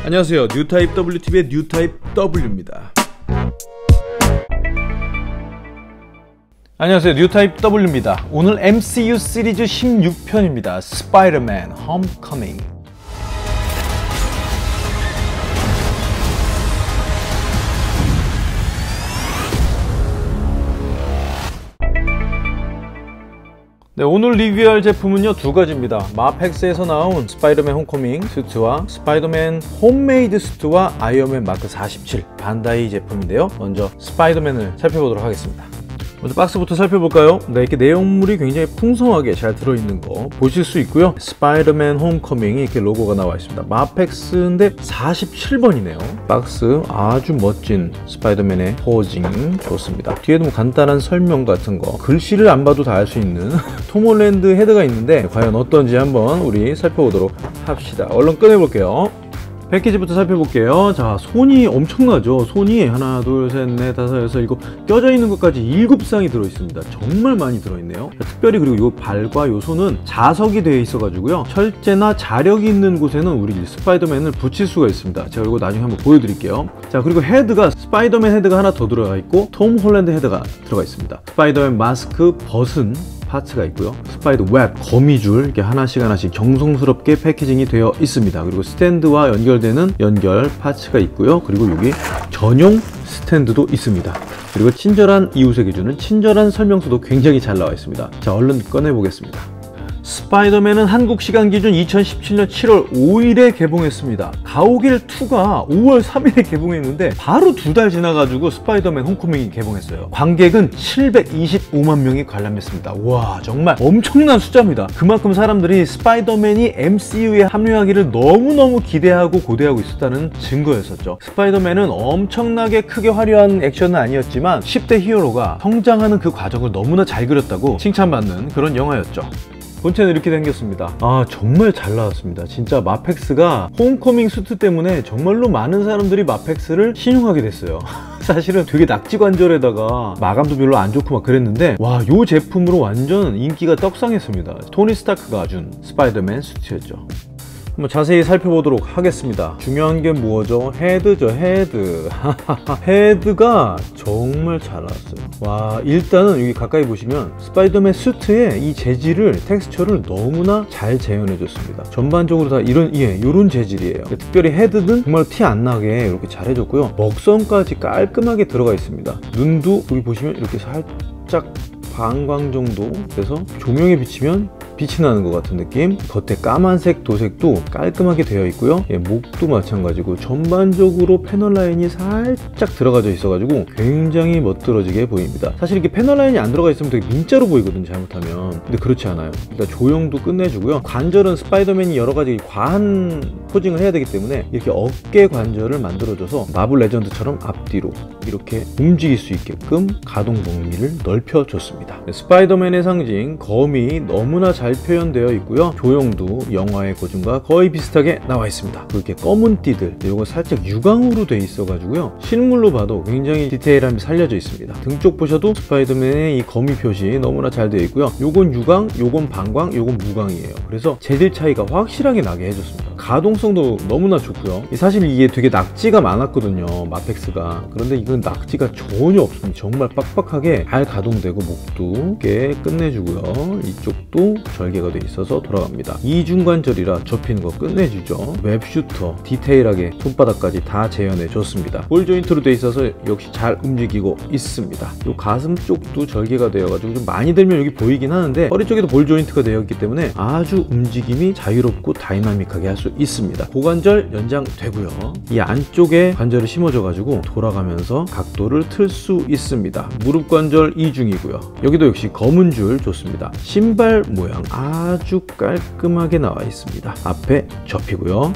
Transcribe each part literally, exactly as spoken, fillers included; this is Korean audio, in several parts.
안녕하세요. 뉴타입 더블유티비의 뉴타입 W입니다. 안녕하세요. 뉴타입 W입니다. 오늘 엠씨유 시리즈 십육 편입니다. 스파이더맨 홈커밍. 네, 오늘 리뷰할 제품은요 두 가지입니다. 마펙스에서 나온 스파이더맨 홈커밍 수트와 스파이더맨 홈메이드 수트와 아이언맨 마크 사십칠 반다이 제품인데요. 먼저 스파이더맨을 살펴보도록 하겠습니다. 먼저 박스부터 살펴볼까요? 네, 이렇게 내용물이 굉장히 풍성하게 잘 들어있는 거 보실 수 있고요. 스파이더맨 홈커밍이 이렇게 로고가 나와 있습니다. 마펙스인데 사십칠 번이네요. 박스 아주 멋진 스파이더맨의 포징 좋습니다. 뒤에도 뭐 간단한 설명 같은 거, 글씨를 안 봐도 다 알 수 있는 톰 홀랜드 헤드가 있는데 과연 어떤지 한번 우리 살펴보도록 합시다. 얼른 꺼내볼게요. 패키지부터 살펴볼게요. 자, 손이 엄청나죠? 손이 하나, 둘, 셋, 넷, 다섯, 여섯, 일곱 껴져 있는 것까지 일곱 쌍이 들어있습니다. 정말 많이 들어있네요. 특별히 그리고 요 발과 요 손은 자석이 되어 있어가지고요. 철제나 자력이 있는 곳에는 우리 스파이더맨을 붙일 수가 있습니다. 제가 이거 나중에 한번 보여드릴게요. 자, 그리고 헤드가 스파이더맨 헤드가 하나 더 들어가 있고 톰 홀랜드 헤드가 들어가 있습니다. 스파이더맨 마스크 벗은 파츠가 있고요. 스파이더 웹, 거미줄 이렇게 하나씩 하나씩 정성스럽게 패키징이 되어 있습니다. 그리고 스탠드와 연결되는 연결 파츠가 있고요. 그리고 여기 전용 스탠드도 있습니다. 그리고 친절한 이웃에게 주는 친절한 설명서도 굉장히 잘 나와 있습니다. 자, 얼른 꺼내 보겠습니다. 스파이더맨은 한국 시간 기준 이천십칠 년 칠월 오일에 개봉했습니다. 가오갤 투가 오월 삼일에 개봉했는데 바로 두 달 지나가지고 스파이더맨 홈커밍이 개봉했어요. 관객은 칠백이십오만 명이 관람했습니다. 와, 정말 엄청난 숫자입니다. 그만큼 사람들이 스파이더맨이 엠씨유에 합류하기를 너무너무 기대하고 고대하고 있었다는 증거였었죠. 스파이더맨은 엄청나게 크게 화려한 액션은 아니었지만 십 대 히어로가 성장하는 그 과정을 너무나 잘 그렸다고 칭찬받는 그런 영화였죠. 본체는 이렇게 생겼습니다. 아, 정말 잘 나왔습니다. 진짜 마펙스가 홈커밍 수트 때문에 정말로 많은 사람들이 마펙스를 신용하게 됐어요. 사실은 되게 낙지관절에다가 마감도 별로 안 좋고 막 그랬는데 와, 요 제품으로 완전 인기가 떡상했습니다. 토니 스타크가 준 스파이더맨 수트였죠. 한번 자세히 살펴보도록 하겠습니다. 중요한 게 뭐죠? 헤드죠, 헤드. 헤드가 정말 잘 나왔어요. 와, 일단은 여기 가까이 보시면 스파이더맨 수트의 이 재질을, 텍스처를 너무나 잘 재현해 줬습니다. 전반적으로 다 이런, 예, 이런 재질이에요. 특별히 헤드는 정말 티 안 나게 이렇게 잘 해줬고요. 먹선까지 깔끔하게 들어가 있습니다. 눈도 여기 보시면 이렇게 살짝 반광 정도 돼서 조명에 비치면 빛이 나는 것 같은 느낌. 겉에 까만색 도색도 깔끔하게 되어 있고요. 예, 목도 마찬가지고 전반적으로 패널 라인이 살짝 들어가져 있어가지고 굉장히 멋들어지게 보입니다. 사실 이렇게 패널 라인이 안 들어가 있으면 되게 민자로 보이거든요, 잘못하면. 근데 그렇지 않아요. 일단 조형도 끝내주고요. 관절은 스파이더맨이 여러가지 과한 포징을 해야 되기 때문에 이렇게 어깨 관절을 만들어줘서 마블 레전드처럼 앞뒤로 이렇게 움직일 수 있게끔 가동 범위를 넓혀줬습니다. 스파이더맨의 상징 거미 너무나 잘 표현되어 있고요. 조형도 영화의 고증과 거의 비슷하게 나와 있습니다. 그렇게 검은 띠들, 이거 살짝 유광으로 돼 있어 가지고요, 실물로 봐도 굉장히 디테일함이 살려져 있습니다. 등 쪽 보셔도 스파이더맨의 이 거미 표시 너무나 잘 되어 있고요. 요건 유광, 요건 반광, 요건 무광이에요. 그래서 재질 차이가 확실하게 나게 해줬습니다. 가동성도 너무나 좋고요. 사실 이게 되게 낙지가 많았거든요, 마펙스가. 그런데 이건 낙지가 전혀 없습니다. 정말 빡빡하게 잘 가동되고 목도 꽤 끝내주고요. 이쪽도 절개가 돼 있어서 돌아갑니다. 이중관절이라 접히는 거 끝내주죠. 웹슈터 디테일하게 손바닥까지 다 재현해 줬습니다. 볼 조인트로 돼 있어서 역시 잘 움직이고 있습니다. 요 가슴 쪽도 절개가 되어가지고 좀 많이 들면 여기 보이긴 하는데 허리 쪽에도 볼 조인트가 되어 있기 때문에 아주 움직임이 자유롭고 다이나믹하게 할 수 있습니다. 고관절 연장되고요. 이 안쪽에 관절을 심어줘 가지고 돌아가면서 각도를 틀 수 있습니다. 무릎 관절 이중이고요. 여기도 역시 검은 줄 좋습니다. 신발 모양 아주 깔끔하게 나와 있습니다. 앞에 접히고요.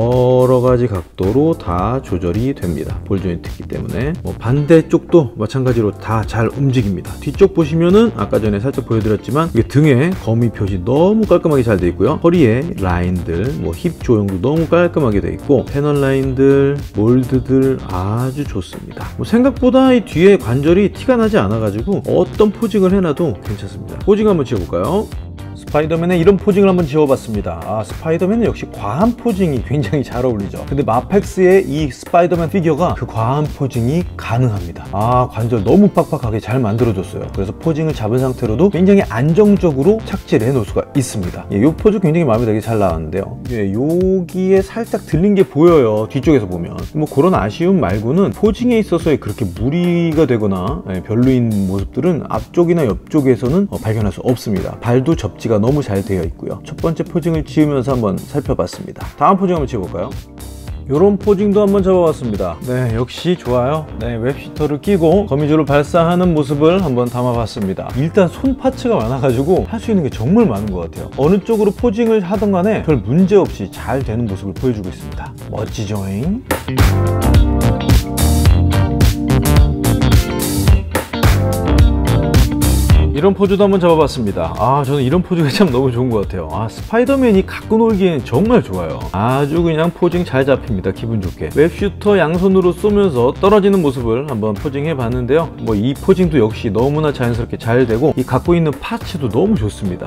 여러 가지 각도로 다 조절이 됩니다. 볼 조인트이기 때문에. 뭐 반대쪽도 마찬가지로 다 잘 움직입니다. 뒤쪽 보시면은 아까 전에 살짝 보여드렸지만 이게 등에 거미 표시 너무 깔끔하게 잘 되어 있고요. 허리에 라인들, 뭐 힙 조형도 너무 깔끔하게 되어 있고 패널 라인들, 몰드들 아주 좋습니다. 뭐 생각보다 이 뒤에 관절이 티가 나지 않아 가지고 어떤 포징을 해놔도 괜찮습니다. 포징 한번 지어볼까요? 스파이더맨의 이런 포징을 한번 지어봤습니다. 아, 스파이더맨은 역시 과한 포징이 굉장히 잘 어울리죠. 근데 마펙스의 이 스파이더맨 피규어가 그 과한 포징이 가능합니다. 아, 관절 너무 빡빡하게 잘 만들어줬어요. 그래서 포징을 잡은 상태로도 굉장히 안정적으로 착지를 해놓을 수가 있습니다. 예, 이 포즈 굉장히 마음에 되게 잘 나왔는데요. 예, 여기에 살짝 들린 게 보여요. 뒤쪽에서 보면. 뭐 그런 아쉬움 말고는 포징에 있어서 그렇게 무리가 되거나 예, 별로인 모습들은 앞쪽이나 옆쪽에서는 어, 발견할 수 없습니다. 발도 접지가 너무 잘 되어 있고요. 첫 번째 포징을 지으면서 한번 살펴봤습니다. 다음 포징 한번 지어볼까요? 이런 포징도 한번 잡아봤습니다. 네, 역시 좋아요. 네, 웹시터를 끼고 거미줄을 발사하는 모습을 한번 담아봤습니다. 일단 손 파츠가 많아가지고 할 수 있는 게 정말 많은 것 같아요. 어느 쪽으로 포징을 하든 간에 별 문제 없이 잘 되는 모습을 보여주고 있습니다. 멋지죠잉? 이런 포즈도 한번 잡아봤습니다. 아, 저는 이런 포즈가 참 너무 좋은 것 같아요. 아, 스파이더맨이 갖고 놀기엔 정말 좋아요. 아주 그냥 포징 잘 잡힙니다. 기분 좋게. 웹슈터 양손으로 쏘면서 떨어지는 모습을 한번 포징해 봤는데요. 뭐 이 포징도 역시 너무나 자연스럽게 잘 되고 이 갖고 있는 파츠도 너무 좋습니다.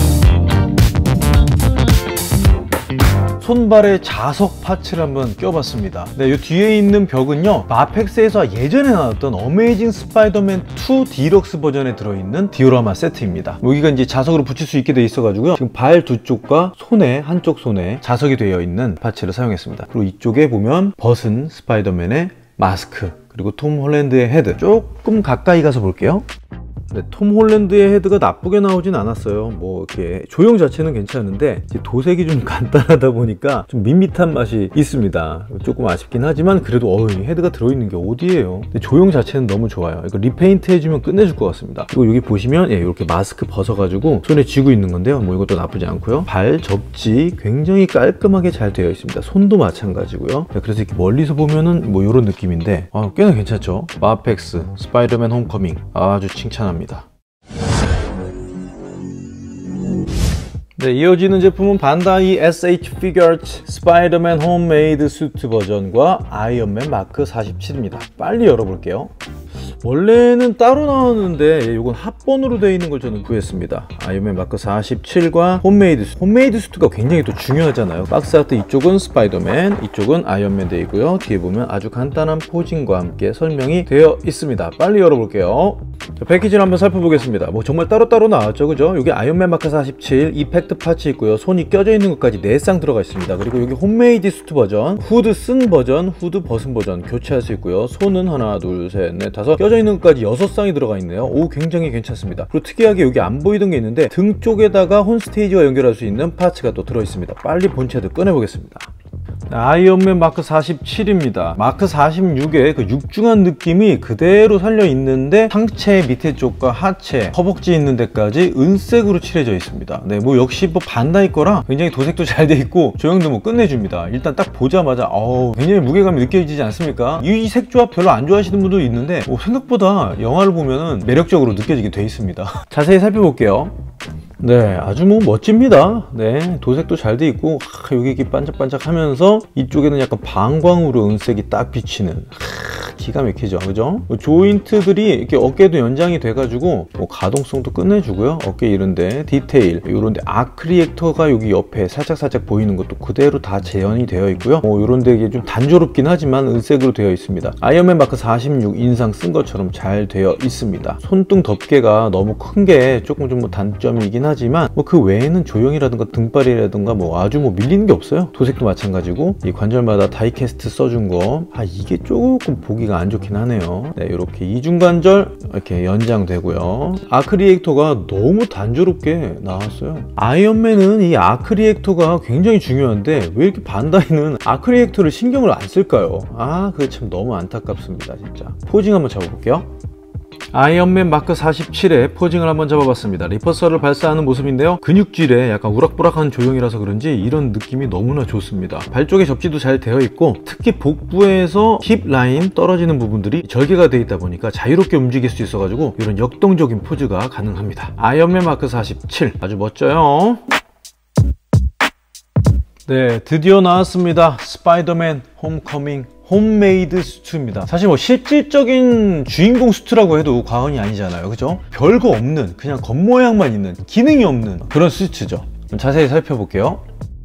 손발에 자석 파츠를 한번 껴봤습니다. 네, 이 뒤에 있는 벽은요, 마펙스에서 예전에 나왔던 어메이징 스파이더맨 투 디럭스 버전에 들어있는 디오라마 세트입니다. 여기가 이제 자석으로 붙일 수 있게 돼 있어가지고요, 지금 발 두 쪽과 손에, 한쪽 손에 자석이 되어 있는 파츠를 사용했습니다. 그리고 이쪽에 보면 벗은 스파이더맨의 마스크, 그리고 톰 홀랜드의 헤드. 조금 가까이 가서 볼게요. 네, 톰 홀랜드의 헤드가 나쁘게 나오진 않았어요. 뭐 이렇게 조형 자체는 괜찮은데 도색이 좀 간단하다 보니까 좀 밋밋한 맛이 있습니다. 조금 아쉽긴 하지만 그래도 어, 헤드가 들어있는 게 어디예요. 근데 조형 자체는 너무 좋아요. 이거 리페인트 해주면 끝내줄 것 같습니다. 그리고 여기 보시면 예, 이렇게 마스크 벗어가지고 손에 쥐고 있는 건데요. 뭐 이것도 나쁘지 않고요. 발 접지 굉장히 깔끔하게 잘 되어 있습니다. 손도 마찬가지고요. 네, 그래서 이렇게 멀리서 보면은 뭐 이런 느낌인데 아, 꽤나 괜찮죠. 마펙스 스파이더맨 홈커밍 아주 칭찬합니다. 네, 이어지는 제품은 반다이 에스에이치 피규어츠 스파이더맨 홈메이드 수트 버전과 아이언맨 마크 사십칠입니다. 빨리 열어볼게요. 원래는 따로 나왔는데 이건 합본으로 되어 있는 걸 저는 구했습니다. 아이언맨 마크 사십칠과 홈메이드 수트. 홈메이드 수트가 굉장히 또 중요하잖아요. 박스 아트 이쪽은 스파이더맨, 이쪽은 아이언맨 되어 있고요. 뒤에 보면 아주 간단한 포징과 함께 설명이 되어 있습니다. 빨리 열어볼게요. 자, 패키지를 한번 살펴보겠습니다. 뭐 정말 따로따로 나왔죠, 그죠? 여기 아이언맨 마크 사십칠 이펙트 파츠 있고요. 손이 껴져 있는 것까지 네 쌍 들어가 있습니다. 그리고 여기 홈메이드 수트 버전, 후드 쓴 버전, 후드 벗은 버전 교체할 수 있고요. 손은 하나, 둘, 셋, 넷, 다섯, 껴져 있는 것까지 여섯 쌍이 들어가 있네요. 오, 굉장히 괜찮습니다. 그리고 특이하게 여기 안 보이던 게 있는데 등 쪽에다가 홈스테이지와 연결할 수 있는 파츠가 또 들어있습니다. 빨리 본체도 꺼내보겠습니다. 아이언맨 마크 사십칠입니다. 마크 사십육의 그 육중한 느낌이 그대로 살려 있는데 상체 밑에 쪽과 하체, 허벅지 있는 데까지 은색으로 칠해져 있습니다. 네, 뭐 역시 뭐 반다이 거라 굉장히 도색도 잘 돼 있고 조형도 뭐 끝내줍니다. 일단 딱 보자마자 어우, 굉장히 무게감이 느껴지지 않습니까? 이 색 조합 별로 안 좋아하시는 분도 있는데 오, 생각보다 영화를 보면은 매력적으로 느껴지게 돼 있습니다. 자세히 살펴볼게요. 네, 아주 뭐 멋집니다. 네, 도색도 잘 돼 있고 하, 여기 이렇게 반짝반짝 하면서 이쪽에는 약간 방광으로 은색이 딱 비치는 하, 기가 막히죠, 그죠? 조인트들이 이렇게 어깨도 연장이 돼가지고 뭐 가동성도 끝내주고요. 어깨 이런데 디테일, 이런데 아크리액터가 여기 옆에 살짝살짝 보이는 것도 그대로 다 재현이 되어 있고요. 뭐 이런데 이게 좀 단조롭긴 하지만 은색으로 되어 있습니다. 아이언맨 마크 사십육 인상 쓴 것처럼 잘 되어 있습니다. 손등 덮개가 너무 큰 게 조금 좀 뭐 단점이긴 하지만 뭐 그 외에는 조형이라든가 등발이라든가 뭐 아주 뭐 밀리는 게 없어요. 도색도 마찬가지고 이 관절마다 다이캐스트 써준 거, 아 이게 조금 보기가 안 좋긴 하네요. 네, 이렇게 이중관절 이렇게 연장되고요. 아크리액터가 너무 단조롭게 나왔어요. 아이언맨은 이 아크리액터가 굉장히 중요한데 왜 이렇게 반다이는 아크리액터를 신경을 안 쓸까요? 아, 그게 참 너무 안타깝습니다, 진짜. 포징 한번 잡아볼게요. 아이언맨 마크 사십칠의 포징을 한번 잡아봤습니다. 리퍼서를 발사하는 모습인데요. 근육질에 약간 우락부락한 조형이라서 그런지 이런 느낌이 너무나 좋습니다. 발 쪽에 접지도 잘 되어 있고 특히 복부에서 힙 라인 떨어지는 부분들이 절개가 되어 있다 보니까 자유롭게 움직일 수 있어가지고 이런 역동적인 포즈가 가능합니다. 아이언맨 마크 사십칠 아주 멋져요. 네, 드디어 나왔습니다. 스파이더맨 홈커밍 홈메이드 수트입니다. 사실 뭐 실질적인 주인공 수트라고 해도 과언이 아니잖아요, 그죠? 별거 없는, 그냥 겉모양만 있는, 기능이 없는 그런 수트죠. 자세히 살펴볼게요.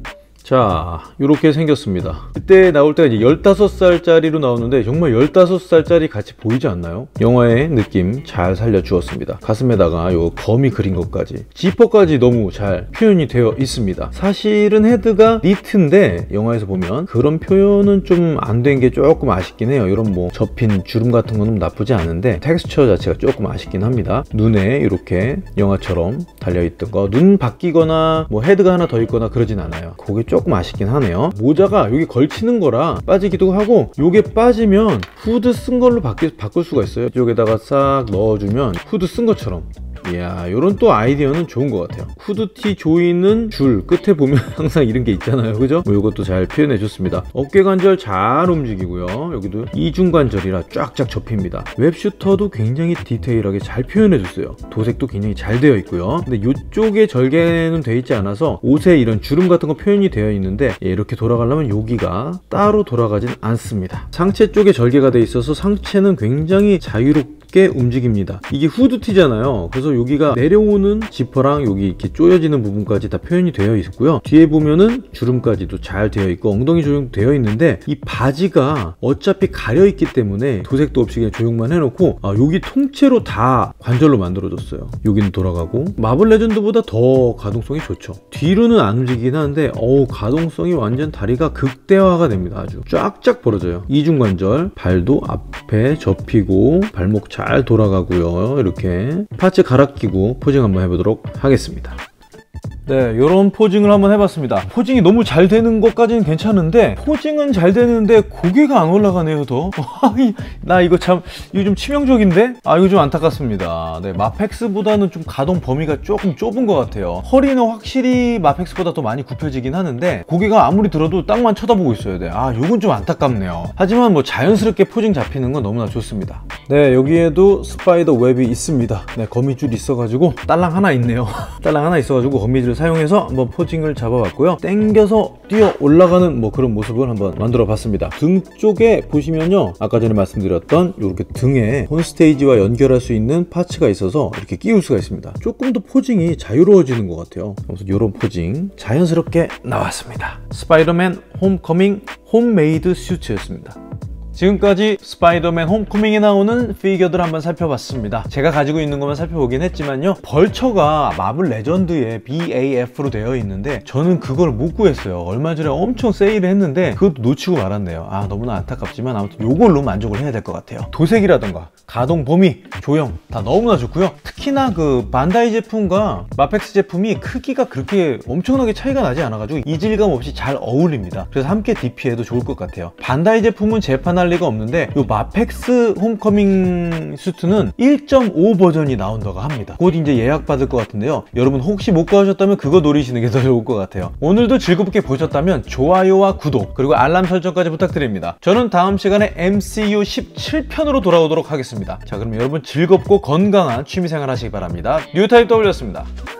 자, 이렇게 생겼습니다. 그때 나올 때가 이제 열다섯 살짜리로 나오는데 정말 열다섯 살짜리 같이 보이지 않나요? 영화의 느낌 잘 살려주었습니다. 가슴에다가 요 거미 그린 것까지, 지퍼까지 너무 잘 표현이 되어 있습니다. 사실은 헤드가 니트인데 영화에서 보면 그런 표현은 좀 안 된 게 조금 아쉽긴 해요. 이런 뭐 접힌 주름 같은 거는 나쁘지 않은데 텍스처 자체가 조금 아쉽긴 합니다. 눈에 이렇게 영화처럼 달려있던 거, 눈 바뀌거나 뭐 헤드가 하나 더 있거나 그러진 않아요. 그게 조금 아쉽긴 하네요. 모자가 여기 걸치는 거라 빠지기도 하고, 요게 빠지면 후드 쓴 걸로 바뀌, 바꿀 수가 있어요. 이쪽에다가 싹 넣어주면 후드 쓴 것처럼. 이야, 요런 또 아이디어는 좋은 것 같아요. 후드티 조이는 줄 끝에 보면 항상 이런 게 있잖아요, 그죠? 뭐 요것도 잘 표현해 줬습니다. 어깨 관절 잘 움직이고요. 여기도 이중 관절이라 쫙쫙 접힙니다. 웹슈터도 굉장히 디테일하게 잘 표현해 줬어요. 도색도 굉장히 잘 되어 있고요. 근데 요쪽에 절개는 되어 있지 않아서 옷에 이런 주름 같은 거 표현이 되어 있는데, 예, 이렇게 돌아가려면 여기가 따로 돌아가진 않습니다. 상체 쪽에 절개가 되어 있어서 상체는 굉장히 자유롭게 움직입니다. 이게 후드티잖아요. 그래서 여기가 내려오는 지퍼랑 여기 이렇게 조여지는 부분까지 다 표현이 되어 있고요. 뒤에 보면은 주름까지도 잘 되어 있고 엉덩이 조형 되어 있는데, 이 바지가 어차피 가려 있기 때문에 도색도 없이 그냥 조형만 해놓고, 아, 여기 통째로 다 관절로 만들어졌어요. 여기는 돌아가고 마블 레전드보다 더 가동성이 좋죠. 뒤로는 안 움직이긴 하는데 어우, 가동성이 완전 다리가 극대화가 됩니다. 아주 쫙쫙 벌어져요. 이중관절, 발도 앞에 접히고 발목 잘 돌아가고요. 이렇게 파츠 갈아 끼고 포징 한번 해보도록 하겠습니다. 네, 이런 포징을 한번 해봤습니다. 포징이 너무 잘 되는 것까지는 괜찮은데, 포징은 잘 되는데 고개가 안 올라가네요. 더 나 이거 참, 이거 좀 치명적인데? 아, 이거 좀 안타깝습니다. 네, 마펙스보다는 좀 가동 범위가 조금 좁은 것 같아요. 허리는 확실히 마펙스보다 더 많이 굽혀지긴 하는데 고개가 아무리 들어도 땅만 쳐다보고 있어야 돼. 아, 요건 좀 안타깝네요. 하지만 뭐 자연스럽게 포징 잡히는 건 너무나 좋습니다. 네, 여기에도 스파이더 웹이 있습니다. 네, 거미줄 있어가지고 딸랑 하나 있네요. 딸랑 하나 있어가지고 거미줄 사용해서 한번 포징을 잡아봤고요. 당겨서 뛰어 올라가는 뭐 그런 모습을 한번 만들어 봤습니다. 등 쪽에 보시면요, 아까 전에 말씀드렸던 이렇게 등에 폰스테이지와 연결할 수 있는 파츠가 있어서 이렇게 끼울 수가 있습니다. 조금 더 포징이 자유로워지는 것 같아요. 그래서 이런 포징 자연스럽게 나왔습니다. 스파이더맨 홈커밍 홈메이드 슈트였습니다. 지금까지 스파이더맨 홈커밍에 나오는 피규어들 한번 살펴봤습니다. 제가 가지고 있는 것만 살펴보긴 했지만요, 벌처가 마블 레전드의 비에이에프로 되어 있는데 저는 그걸 못 구했어요. 얼마 전에 엄청 세일을 했는데 그것도 놓치고 말았네요. 아, 너무나 안타깝지만 아무튼 이걸로 만족을 해야 될 것 같아요. 도색이라던가 가동 범위, 조형 다 너무나 좋고요. 특히나 그 반다이 제품과 마펙스 제품이 크기가 그렇게 엄청나게 차이가 나지 않아가지고 이질감 없이 잘 어울립니다. 그래서 함께 디피해도 좋을 것 같아요. 반다이 제품은 재판할 리가 없는데 요 마펙스 홈커밍 수트는 일 점 오 버전이 나온다고 합니다. 곧 이제 예약 받을 것 같은데요. 여러분 혹시 못 가셨다면 그거 노리시는 게 더 좋을 것 같아요. 오늘도 즐겁게 보셨다면 좋아요와 구독 그리고 알람 설정까지 부탁드립니다. 저는 다음 시간에 엠씨유 십칠 편으로 돌아오도록 하겠습니다. 자, 그럼 여러분 즐겁고 건강한 취미생활 하시기 바랍니다. 뉴타입 더블유였습니다.